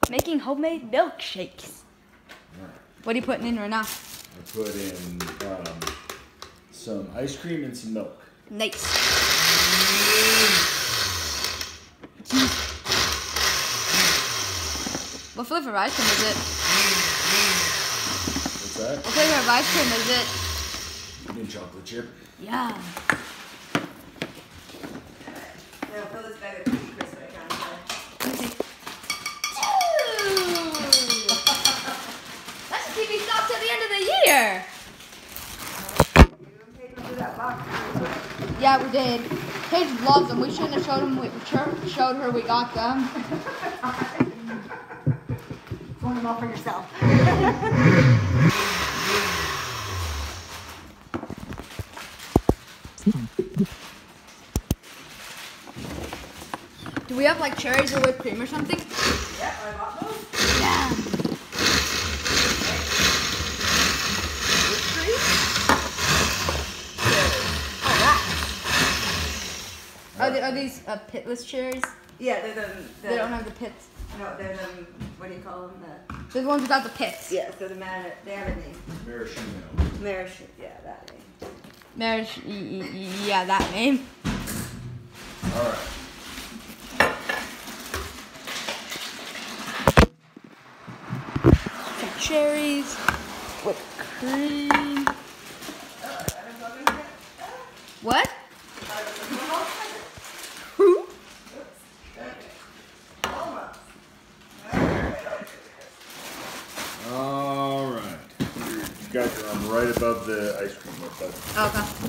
making homemade milkshakes. Right. What are you putting in right now? I put in some ice cream and some milk. Nice. What flavor of ice cream is it? What's that? What flavor of ice cream is it? Mint chocolate chip. Yeah. Now fill this bag of Cookie Crisp I can. That's a TV stop till the end of the year. You take them to that box. Yeah, we did. Paige loves them. We shouldn't have showed her we got them. Pull them all for yourself. Do we have like cherries or whipped cream or something? Yeah, I bought those. Yeah. Whipped cream? Alright. Are these pitless cherries? Yeah, they're They don't have the pits. No, they're the, what do you call them? They're the ones without the pits. Yeah, so they have a name. Maraschino. Yeah, that name. Marriage, yeah, that name. All right. Some cherries, whipped cream. What? Who? All right. You guys are on right above the ice cream. Okay.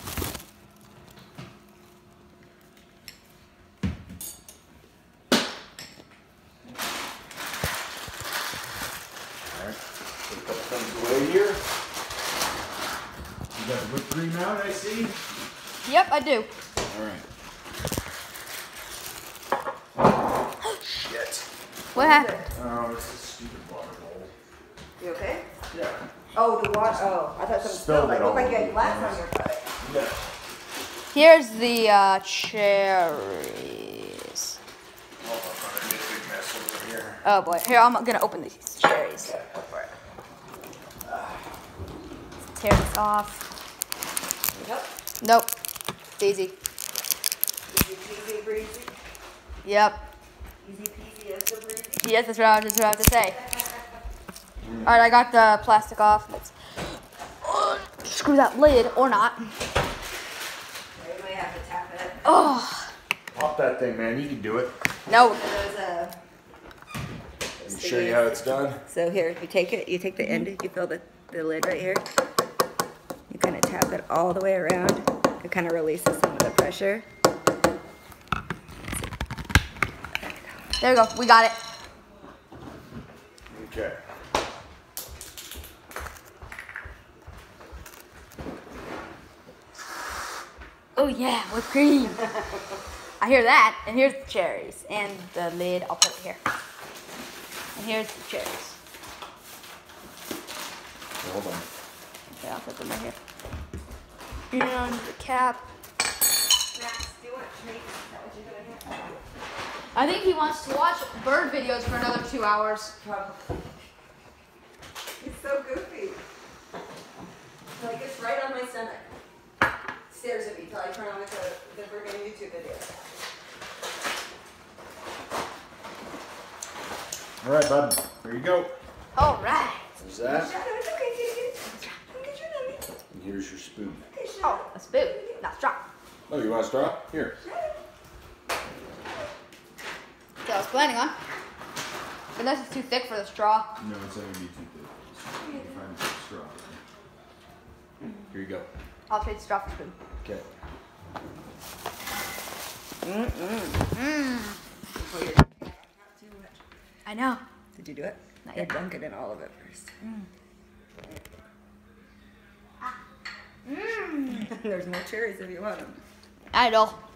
All right. Put a couple things away here. You got the whipped cream out, I see. Yep, I do. All right. Shit. What happened? Oh, it's a stupid water bowl. You okay? Yeah. Oh, the water. Oh, I thought something spilled. It looked like you had glass on your foot. Yeah. Here's the cherries. Oh, I'm gonna make a big mess over here. Oh boy. Here, I'm gonna open these cherries. Okay, go for it. Tear this off. Yep. Nope. It's easy. Easy peasy breezy. Yep. Easy peasy as the breezy. Yes, that's what I was about to say. Alright, I got the plastic off. Let's screw that lid, or not. You might have to tap it. Oh, Pop that thing, man. You can do it. no. There's Let me show you how it's done. So here, you take it, you take the end, you fill the lid right here. You kind of tap it all the way around. It kind of releases some of the pressure. There we go. We got it. Okay. Oh yeah, whipped cream. I hear that. And here's the cherries. And the lid, I'll put it here. And here's the cherries. Hold on. Okay, I'll put them right here. And the cap. Max, do you want treats? Is that what you're doing here? I think he wants to watch bird videos for another 2 hours. Probably. He's so goofy. Like, it's right on my stomach. Stares at me till I turn on the friggin' YouTube video. All right, bud. There you go. All right. There's that. Shadow, it's okay, get your nummy. And here's your spoon. Okay, Shadow. Oh, a spoon, not straw. Oh, you want a straw? Here. That's what I was planning on. Unless it's too thick for the straw. No, it's not gonna be too thick. Just find some straw. Here you go. I'll trade straw for spoon. Okay. Oh, you're not too much. I know. Did you do it? Not You're yet. dunking in all of it first. There's more cherries if you want them. I know.